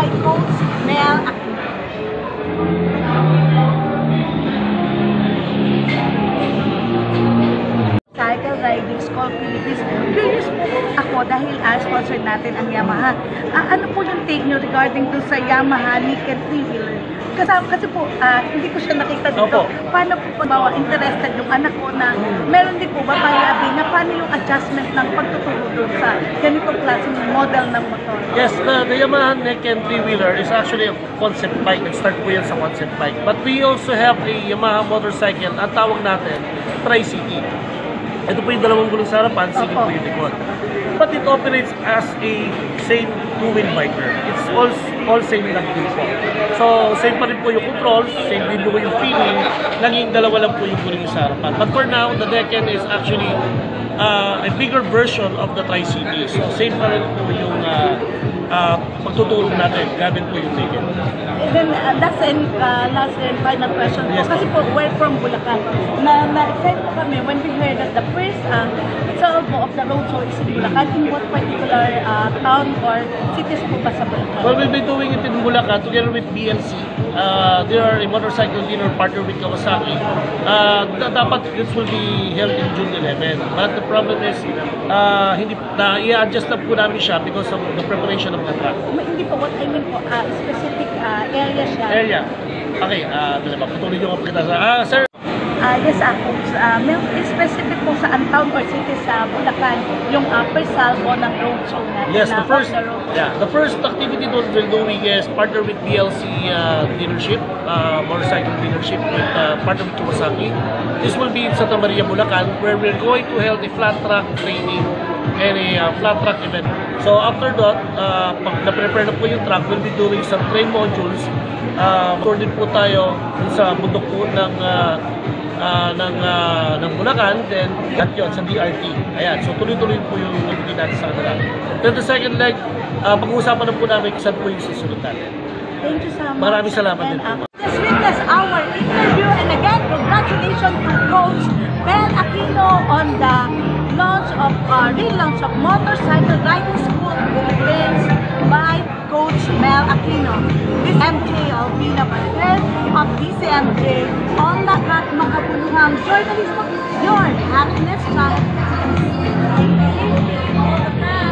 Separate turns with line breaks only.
by Coach Mel Aquino. Cycle Riding School Philippines. Curious po ako dahil sponsored natin ang Yamaha. Ano po yung take nyo regarding dun sa Yamaha Naked 3-wheeler? Kasi po, hindi ko siya nakita dito. Paano po pagbawa interested yung anak ko na meron din po ba payabi na paano yung adjustment ng pagtuturo doon sa ganitong klaseng model ng motor?
Yes, the Yamaha Naked 3-wheeler is actually a concept bike. Nag-start po yan sa concept bike. But we also have a Yamaha motorcycle, ang tawag natin, Tri-City. Ito po yung dalawang gulong sa harapan, sige po yung likod. But it operates as a same two-wheel biker. It's all same lang din po. So, same pa rin po yung controls, same din po yung feeling, naging dalawa lang po yung gulong sa harapan. But for now, the Naked is actually a bigger version of the Tri-City. So, same pa rin po yung pagtutulong natin, gamit po yung Naked.
Then, that's the last and final question po. Kasi po, we're from Bulacan. Na-excite po kami when we heard that the first salvo of the road show is in Bulacan. In what particular town or cities po ba sa Bulacan?
Well, we'll be doing it in Bulacan together with BLC. They are a motorcycle dealer partner with Kawasaki. Dapat this will be held in June 11. But the problem is, i-adjust na po namin siya because of the preparation of the track.
Hindi po, what I mean po, specific area siya.
Area. Okay, patuloy nyo nga kita sa... sir!
Yes, may specific po sa town or city sa Bulacan, yung first salvo ng road show natin.
Yes, the first activity we're doing is partner with BLC dealership, motorcycle dealership with partner with Kawasaki. This will be in Santa Maria, Bulacan, where we're going to hold a flat track training and a flat track event. So after that, pag na-prepare na po yung track, we'll be doing some train modules. Tour din po tayo sa bundok po ng Bulacan, then at yun, sa DRT. Ayan, so tuloy-tuloy po yung nabigay natin sa kanila. Then the second leg, pag-uusapan na po namin saan po yung susunod natin.
Thank you so much.
Maraming salamat din po.
Let's witness our interview, and again, congratulations to Coach Mel Aquino on the relaunch of Motorcycle Riding School Philippines by Coach Mel Aquino. This MJ Alvina Martel of DZMJ on the Makabuluhang Journalism, your happiness channel.